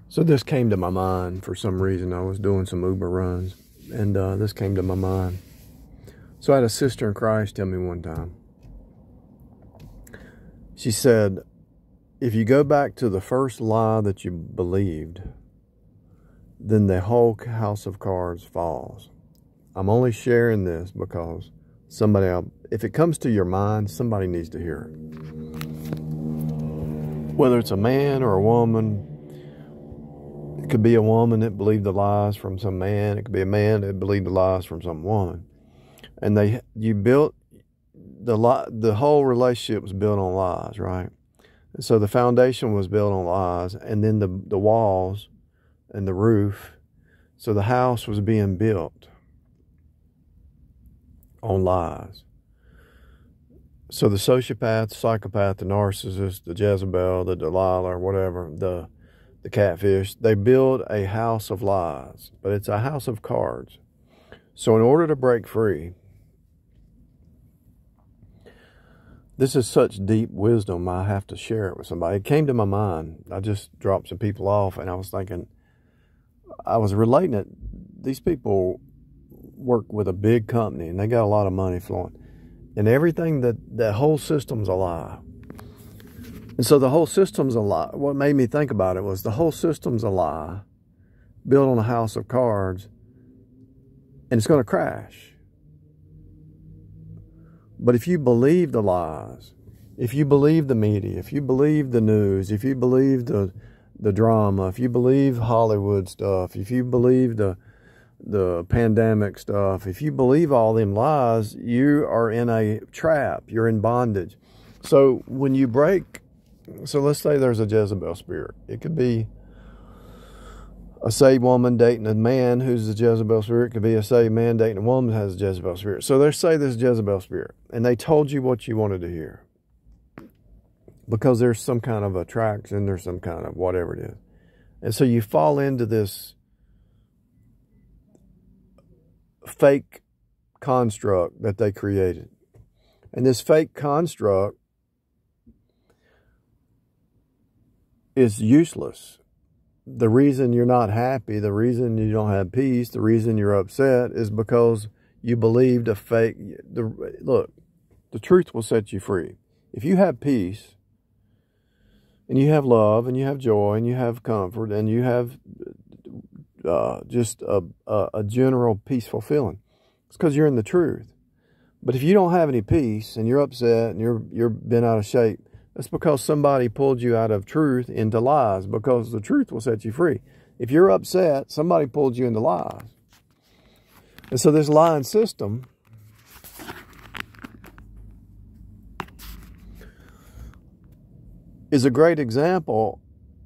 So this came to my mind for some reason. I was doing some Uber runs, and this came to my mind. So I had a sister in Christ tell me one time. She said, if you go back to the first lie that you believed, then the whole house of cards falls. I'm only sharing this because somebody else, if it comes to your mind, somebody needs to hear it. Whether it's a man or a woman, it could be a woman that believed the lies from some man. It could be a man that believed the lies from some woman. And you built the whole relationship was built on lies, right? And so the foundation was built on lies, and then the walls and the roof. So the house was being built on lies. So the sociopath, psychopath, the narcissist, the Jezebel, the Delilah, or whatever, the catfish, they build a house of lies, but it's a house of cards. So in order to break free, this is such deep wisdom, I have to share it with somebody. It came to my mind. I just dropped some people off, and I was thinking, I was relating it. These people work with a big company, and they got a lot of money flowing. And everything, that whole system's a lie. And so the whole system's a lie. What made me think about it was the whole system's a lie, built on a house of cards, and it's going to crash. But if you believe the lies, if you believe the media, if you believe the news, if you believe the drama, if you believe Hollywood stuff, if you believe the pandemic stuff, if you believe all them lies, you are in a trap. You're in bondage. So when you break, so let's say there's a Jezebel spirit. It could be a saved woman dating a man who's a Jezebel spirit. It could be a saved man dating a woman who has a Jezebel spirit. So let's say this Jezebel spirit, and they told you what you wanted to hear. Because there's some kind of attraction, there's some kind of whatever it is. And so you fall into this fake construct that they created. And this fake construct is useless. The reason you're not happy, the reason you don't have peace, the reason you're upset is because you believed a fake. Look, the truth will set you free. If you have peace, and you have love, and you have joy, and you have comfort, and you have just a general peaceful feeling, it's because you're in the truth. But if you don't have any peace, and you're upset, and you're bent out of shape, that's because somebody pulled you out of truth into lies, because the truth will set you free. If you're upset, somebody pulled you into lies. And so this lying system is a great example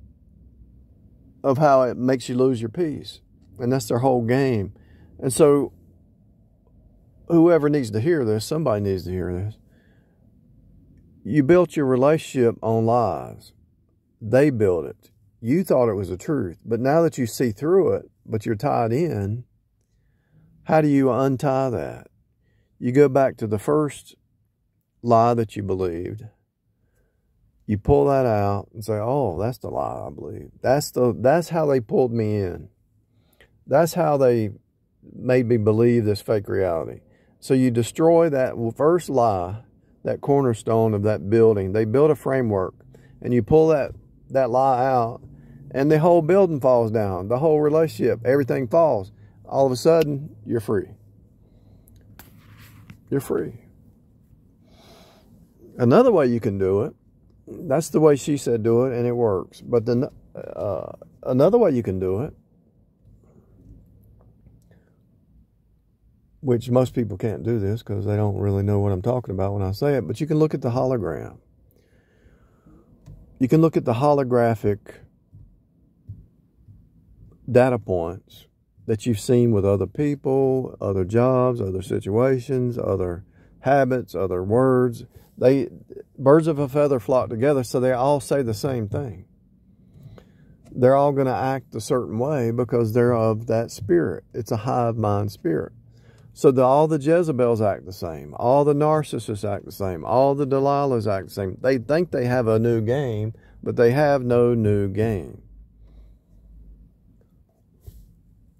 of how it makes you lose your peace. And that's their whole game. And so whoever needs to hear this, somebody needs to hear this. You built your relationship on lies. They built it. You thought it was the truth. But now that you see through it, but you're tied in, how do you untie that? You go back to the first lie that you believed. You pull that out and say, oh, that's the lie I believe. That's how they pulled me in. That's how they made me believe this fake reality. So you destroy that first lie, that cornerstone of that building. They built a framework, and you pull that lie out, and the whole building falls down. The whole relationship, everything falls. All of a sudden, you're free. You're free. Another way you can do it, that's the way she said do it, and it works. But then another way you can do it, which most people can't do this because they don't really know what I'm talking about when I say it, but you can look at the hologram. You can look at the holographic data points that you've seen with other people, other jobs, other situations, other habits, other words. Birds of a feather flock together, so they all say the same thing. They're all going to act a certain way because they're of that spirit. It's a hive mind spirit. So all the Jezebels act the same. All the narcissists act the same. All the Delilahs act the same. They think they have a new game, but they have no new game.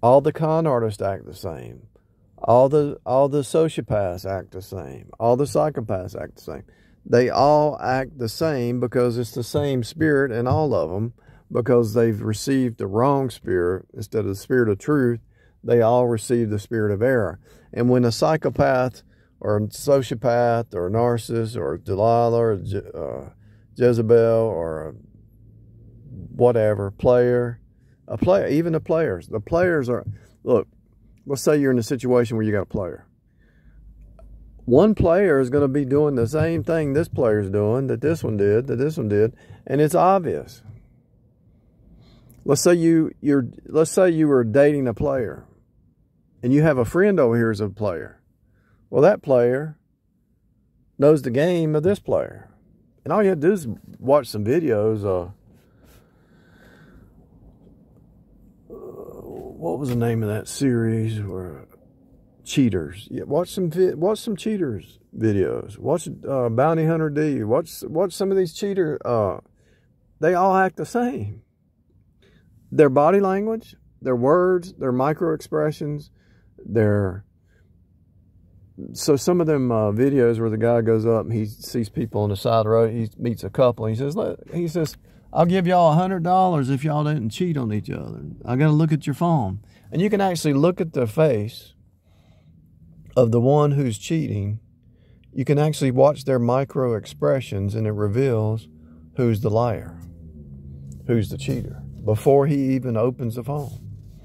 All the con artists act the same. All the sociopaths act the same. All the psychopaths act the same. They all act the same because it's the same spirit in all of them, because they've received the wrong spirit instead of the spirit of truth. They all receive the spirit of error. And when a psychopath or a sociopath or a narcissist or Delilah or Jezebel or a whatever even the players are, look, let's say you're in a situation where you got a player. One player is going to be doing the same thing this player's doing, that this one did, and it's obvious. Let's say you were dating a player, and you have a friend over here as a player. Well, that player knows the game of this player, and all you have to do is watch some videos. What was the name of that series? Where Cheaters. Yeah, watch some Cheaters videos. Watch Bounty Hunter D. Watch some of these cheaters. They all act the same. Their body language, their words, their micro expressions, so some of them videos where the guy goes up and he sees people on the side of the road, he meets a couple, and he says, I'll give y'all $100 if y'all didn't cheat on each other. I got to look at your phone. And you can actually look at the face of the one who's cheating. You can actually watch their micro expressions, and it reveals who's the liar, who's the cheater, before he even opens the phone.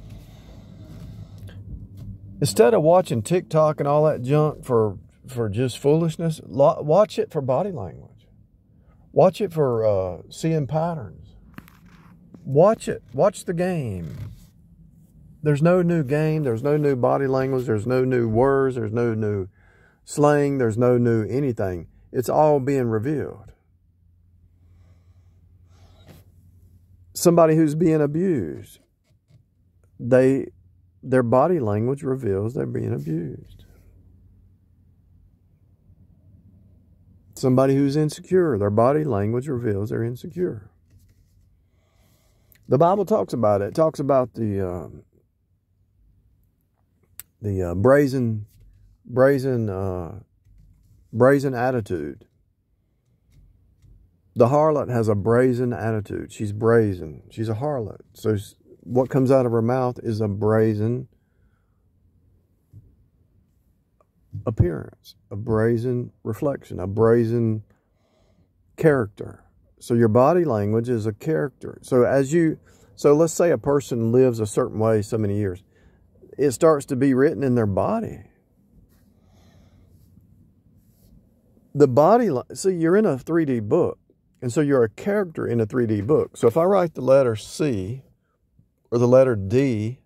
Instead of watching TikTok and all that junk for just foolishness, watch it for body language. Watch it for seeing patterns. Watch it. Watch the game. There's no new game. There's no new body language. There's no new words. There's no new slang. There's no new anything. It's all being revealed. Somebody who's being abused, their body language reveals they're being abused. Somebody who's insecure, their body language reveals they're insecure. The Bible talks about it. It talks about the brazen attitude. The harlot has a brazen attitude. She's brazen. She's a harlot. So what comes out of her mouth is a brazen appearance, a brazen reflection, a brazen character. So your body language is a character. So let's say a person lives a certain way so many years. It starts to be written in their body. The body, see, you're in a 3D book. And so you're a character in a 3D book. So if I write the letter C or the letter D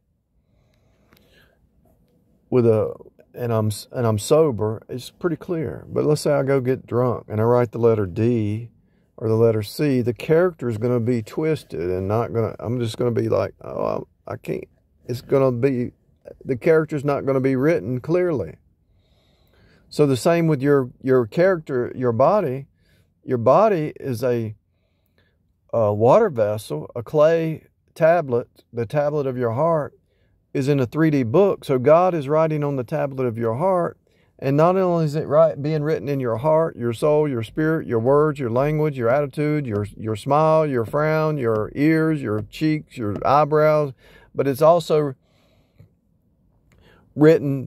and I'm sober, it's pretty clear. But let's say I go get drunk and I write the letter D or the letter C, the character is going to be twisted and I'm just going to be like, oh, I can't. The character's not going to be written clearly. So the same with your character, your body. Your body is a water vessel, a clay tablet. The tablet of your heart is in a 3D book. So God is writing on the tablet of your heart. And not only is it being written in your heart, your soul, your spirit, your words, your language, your attitude, your smile, your frown, your ears, your cheeks, your eyebrows, but it's also written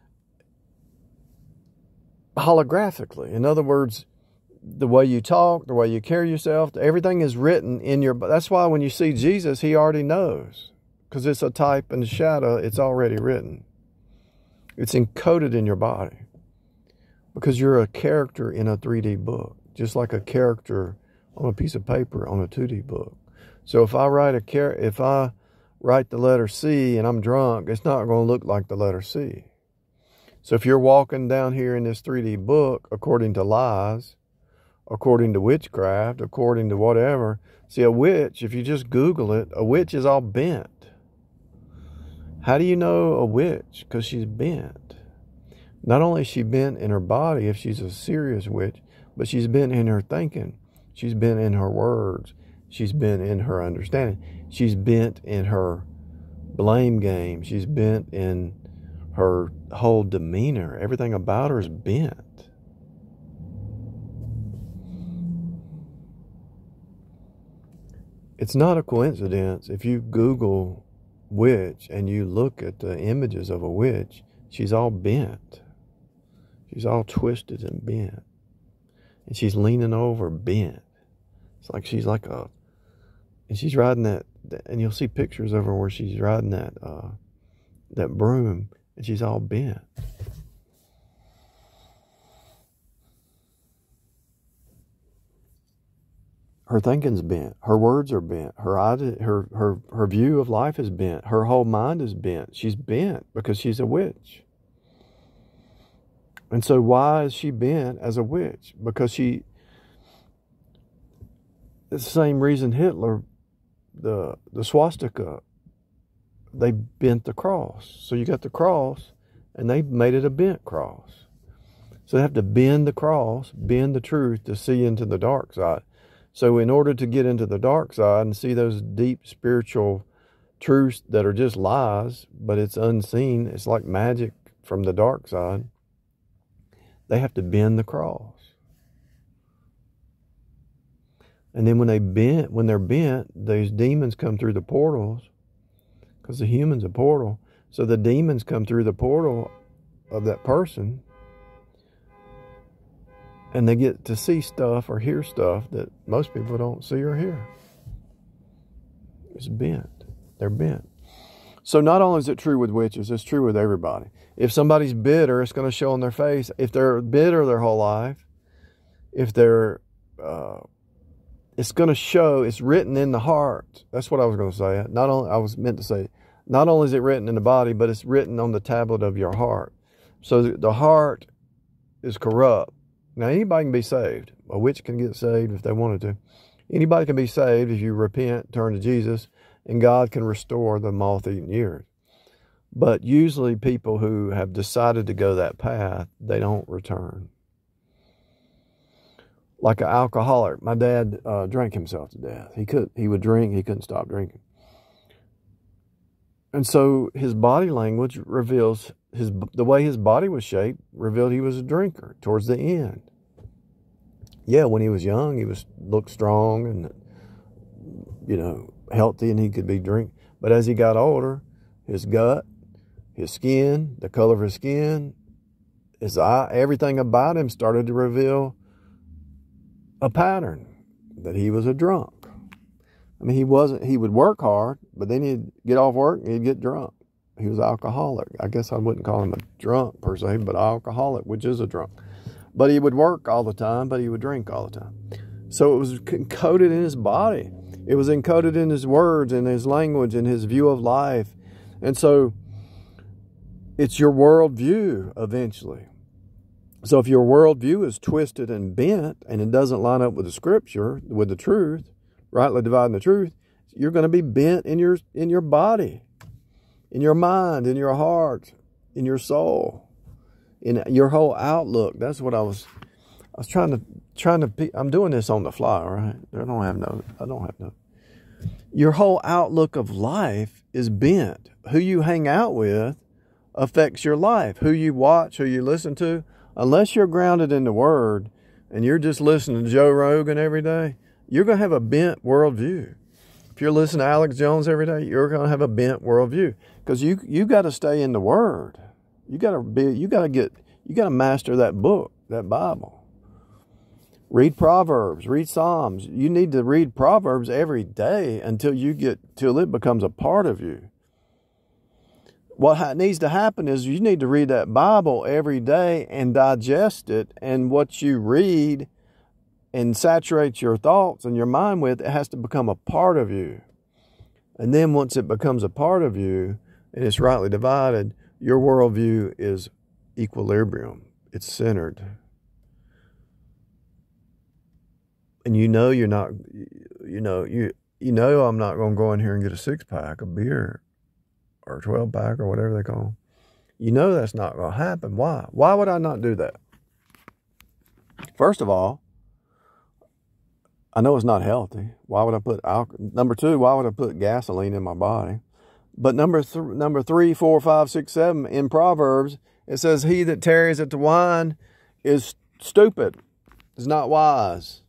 holographically. In other words, the way you talk, the way you carry yourself, everything is written in your... That's why when you see Jesus, he already knows. Because it's a type and a shadow, it's already written. It's encoded in your body. Because you're a character in a 3D book. Just like a character on a piece of paper on a 2D book. So if I write the letter C and I'm drunk, it's not going to look like the letter C. So if you're walking down here in this 3D book, according to lies, according to witchcraft, according to whatever. See, a witch, if you just Google it, a witch is all bent. How do you know a witch? Because she's bent. Not only is she bent in her body, if she's a serious witch, but she's bent in her thinking. She's bent in her words. She's bent in her understanding. She's bent in her blame game. She's bent in her whole demeanor. Everything about her is bent. It's not a coincidence if you Google witch and you look at the images of a witch, she's all bent. She's all twisted and bent. And she's leaning over bent. It's like she's like a, and she's riding that, and you'll see pictures of her where she's riding that broom, and she's all bent. Her thinking's bent. Her words are bent. Her view of life is bent. Her whole mind is bent. She's bent because she's a witch. And so why is she bent as a witch? Because it's the same reason Hitler, the swastika, they bent the cross. So you got the cross, and they made it a bent cross. So they have to bend the cross, bend the truth to see into the dark side. So in order to get into the dark side and see those deep spiritual truths that are just lies, but it's unseen, it's like magic from the dark side, they have to bend the cross. And then when they're bent, those demons come through the portals, because the human's a portal. So the demons come through the portal of that person, and they get to see stuff or hear stuff that most people don't see or hear. It's bent. They're bent. So not only is it true with witches, it's true with everybody. If somebody's bitter, it's going to show on their face. If they're bitter their whole life, if they're, it's going to show, it's written in the heart. That's what I was going to say. Not only is it written in the body, but it's written on the tablet of your heart. So the heart is corrupt. Now, anybody can be saved. A witch can get saved if they wanted to. Anybody can be saved if you repent, turn to Jesus, and God can restore the moth-eaten years. But usually people who have decided to go that path, they don't return. Like an alcoholic. My dad drank himself to death. He would drink, he couldn't stop drinking. And so his body language reveals, the way his body was shaped revealed he was a drinker towards the end. Yeah, when he was young, he looked strong and, healthy, and he could be drink. But as he got older, his gut, his skin, the color of his skin, his eye, everything about him started to reveal a pattern that he was a drunk. I mean, he would work hard, but then he'd get off work and he'd get drunk. He was alcoholic. I guess I wouldn't call him a drunk per se, but alcoholic, which is a drunk. But he would work all the time, but he would drink all the time. So it was encoded in his body. It was encoded in his words and his language and his view of life. And so it's your worldview eventually. So if your worldview is twisted and bent and it doesn't line up with the scripture, with the truth, rightly dividing the truth, you're going to be bent in your body, in your mind, in your heart, in your soul, in your whole outlook. That's what I was trying to I'm doing this on the fly, right? I don't have no. Your whole outlook of life is bent. Who you hang out with affects your life. Who you watch, who you listen to, unless you're grounded in the Word and you're just listening to Joe Rogan every day, you're going to have a bent worldview. If you're listening to Alex Jones every day, you're going to have a bent worldview, because you got to stay in the Word. You got to master that book, that Bible. Read Proverbs, read Psalms. You need to read Proverbs every day till it becomes a part of you. What needs to happen is you need to read that Bible every day and digest it, and what you read and saturate your thoughts and your mind with, it has to become a part of you. And then once it becomes a part of you and it's rightly divided, your worldview is equilibrium. It's centered. And you're not, I'm not going to go in here and get a 6-pack of beer or a 12-pack or whatever they call them. You know that's not going to happen. Why? Why would I not do that? First of all, I know it's not healthy. Why would I put alcohol? Number two, why would I put gasoline in my body? But number 3, 4, 5, 6, 7 in Proverbs, it says, he that tarries at the wine is stupid, is not wise.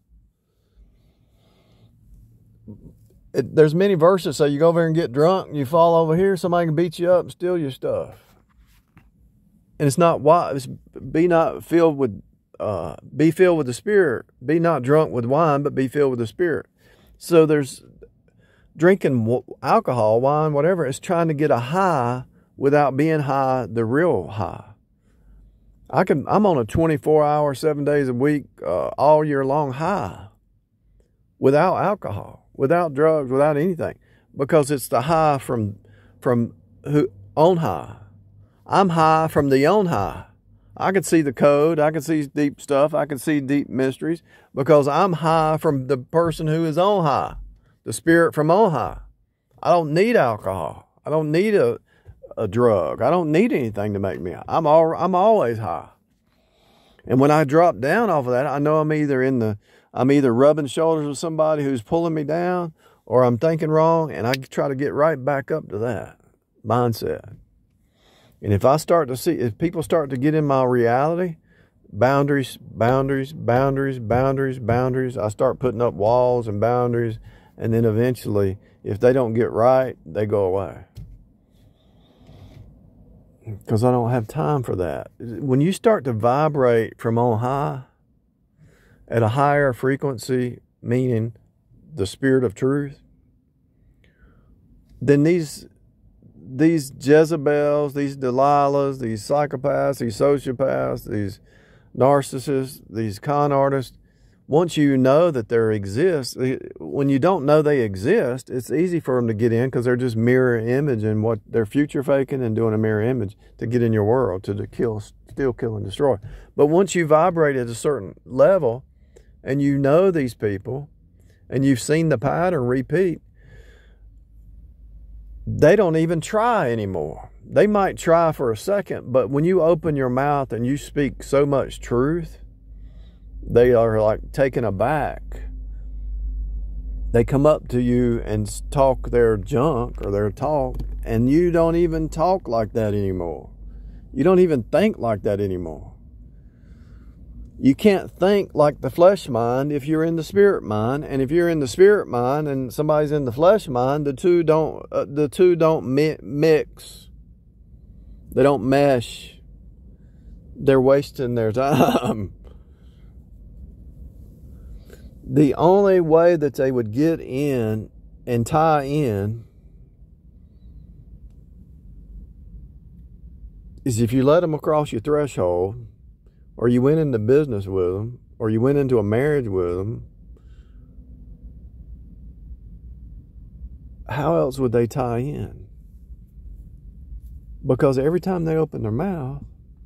There's many verses say you go over and get drunk, you fall over here, somebody can beat you up and steal your stuff. And it's not wise. Be filled with the Spirit. Be not drunk with wine, but be filled with the Spirit. So there's drinking alcohol, wine, whatever. It's trying to get a high without being high, the real high. I'm on a 24-hour, 7 days a week, all year long high without alcohol, without drugs, without anything, because it's the high from who on high. I'm high from the on high. I can see the code. I can see deep stuff. I can see deep mysteries because I'm high from the person who is on high, the Spirit from on high. I don't need alcohol. I don't need a drug. I don't need anything to make me high. I'm always high. And when I drop down off of that, I know I'm either rubbing shoulders with somebody who's pulling me down, or I'm thinking wrong, and I try to get right back up to that mindset. And if people start to get in my reality, boundaries, I start putting up walls and boundaries, and then eventually, if they don't get right, they go away. Because I don't have time for that. When you start to vibrate from on high, at a higher frequency, meaning the Spirit of truth, then these Jezebels, these Delilahs, these psychopaths, these sociopaths, these narcissists, these con artists, once you know that they exist, when you don't know they exist, it's easy for them to get in because they're just mirror imaging what they're future faking and doing a mirror image to get in your world, to steal, kill, and destroy. But once you vibrate at a certain level and you know these people and you've seen the pattern repeat, they don't even try anymore. They might try for a second, but when you open your mouth and you speak so much truth, they are like taken aback. They come up to you and talk their junk or their talk, and you don't even talk like that anymore. You don't even think like that anymore. You can't think like the flesh mind if you're in the spirit mind, and if you're in the spirit mind and somebody's in the flesh mind, the two don't mix. They don't mesh. They're wasting their time. The only way that they would get in and tie in is if you let them across your threshold, or you went into business with them, or you went into a marriage with them. How else would they tie in? Because every time they open their mouth,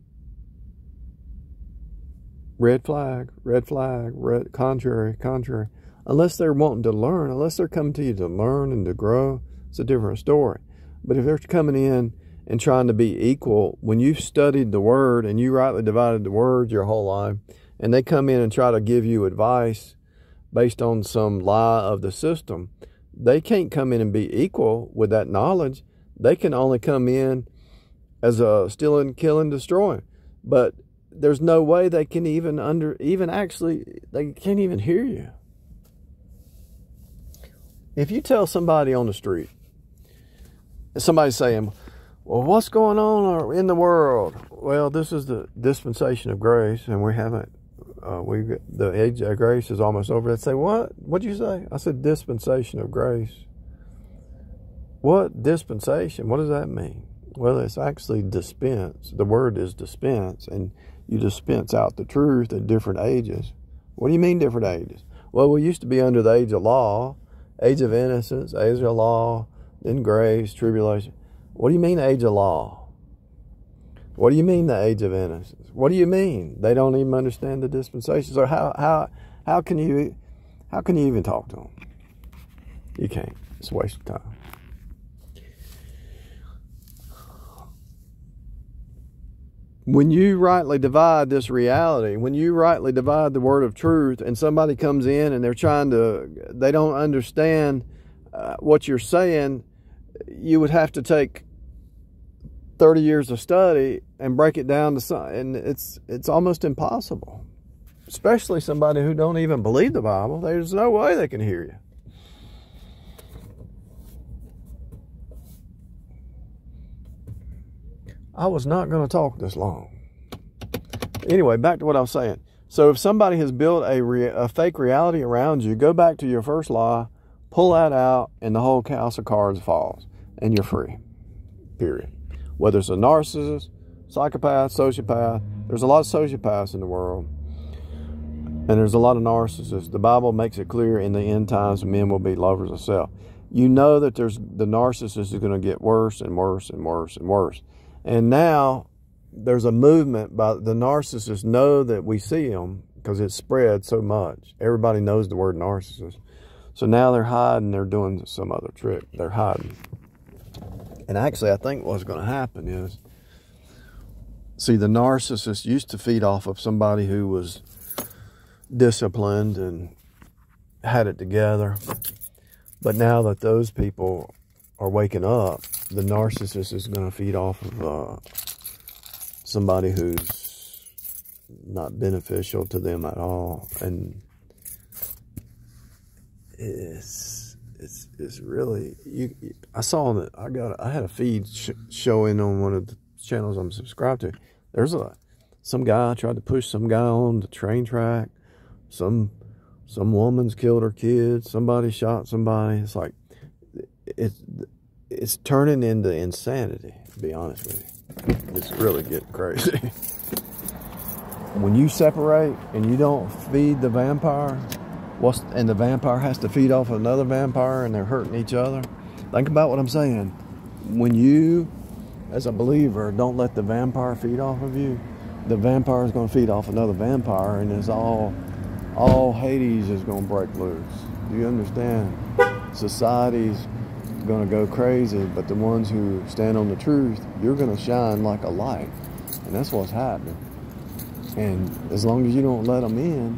red flag, contrary. Unless they're wanting to learn, unless they're coming to you to learn and to grow, it's a different story. But if they're coming in and trying to be equal, when you've studied the Word and you rightly divided the Word your whole life, and they come in and try to give you advice based on some lie of the system, they can't come in and be equal with that knowledge. They can only come in as a stealing, killing, destroying. But there's no way they can they can't even hear you. If you tell somebody on the street, somebody's saying, well, what's going on in the world? Well, this is the dispensation of grace, and the age of grace is almost over. They'd say, what? What'd you say? I said dispensation of grace. What dispensation? What does that mean? Well, it's actually dispense. The word is dispense, and you dispense out the truth at different ages. What do you mean different ages? Well, we used to be under the age of law, age of innocence, age of law, then grace, tribulation. What do you mean age of law? What do you mean the age of innocence? What do you mean? They don't even understand the dispensation. So how can you even talk to them? You can't. It's a waste of time. When you rightly divide this reality, when you rightly divide the word of truth, and somebody comes in and they don't understand what you're saying, you would have to take 30 years of study and break it down to something, and it's almost impossible. Especially somebody who don't even believe the Bible. There's no way they can hear you. I was not going to talk this long. Anyway, back to what I was saying. So if somebody has built a fake reality around you, go back to your first lie, pull that out, and the whole house of cards falls, and you're free. Period. Whether it's a narcissist, psychopath, sociopath. There's a lot of sociopaths in the world, and there's a lot of narcissists. The Bible makes it clear in the end times men will be lovers of self. You know that the narcissist is going to get worse and worse and worse and worse. And now there's a movement by the narcissists know that we see them because it's spread so much. Everybody knows the word narcissist. So now they're hiding. They're doing some other trick. They're hiding. And actually, I think what's going to happen is, see, the narcissist used to feed off of somebody who was disciplined and had it together. But now that those people are waking up, the narcissist is going to feed off of somebody who's not beneficial to them at all. And it's really, I saw that I had a feed showing on one of the channels I'm subscribed to. There's some guy tried to push some guy on the train track. Some woman's killed her kids. Somebody shot somebody. It's like it's turning into insanity, to be honest with you. It's really getting crazy. When you separate and you don't feed the vampire, and the vampire has to feed off another vampire and they're hurting each other. Think about what I'm saying. When you, as a believer, don't let the vampire feed off of you, the vampire is going to feed off another vampire, and it's all Hades is going to break loose. Do you understand? Society's going to go crazy, but the ones who stand on the truth, you're going to shine like a light. And that's what's happening. And as long as you don't let them in,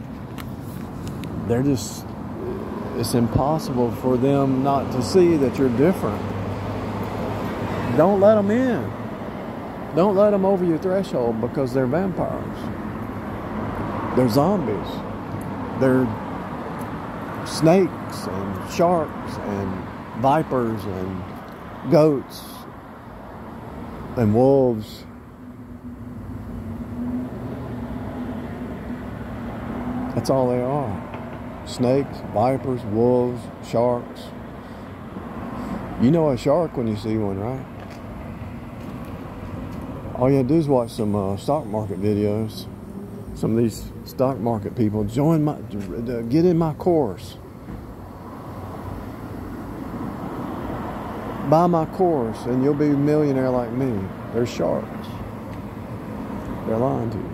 it's impossible for them not to see that you're different. Don't let them in. Don't let them over your threshold, because they're vampires. They're zombies. They're snakes and sharks and vipers and goats and wolves. That's all they are. Snakes, vipers, wolves, sharks. You know a shark when you see one, right? All you have to do is watch some stock market videos. Some of these stock market people, get in my course. Buy my course and you'll be a millionaire like me. They're sharks. They're lying to you.